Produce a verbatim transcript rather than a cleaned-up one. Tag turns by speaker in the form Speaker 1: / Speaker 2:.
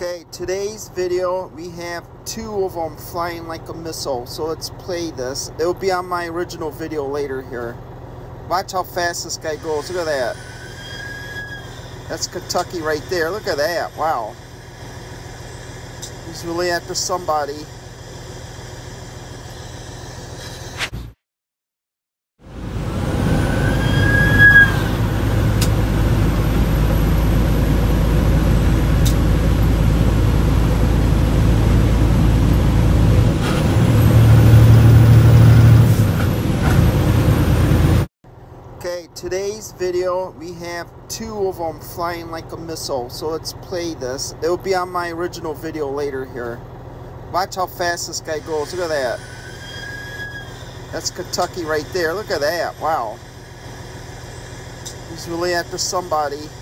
Speaker 1: Okay, today's video, we have two of them flying like a missile. So let's play this. It'll be on my original video later here. Watch how fast this guy goes. Look at that. That's Kentucky right there. Look at that. Wow. He's really after somebody. Okay, today's video, we have two of them flying like a missile. So let's play this. It'll be on my original video later here. Watch how fast this guy goes. Look at that. That's Kentucky right there. Look at that. Wow. He's really after somebody.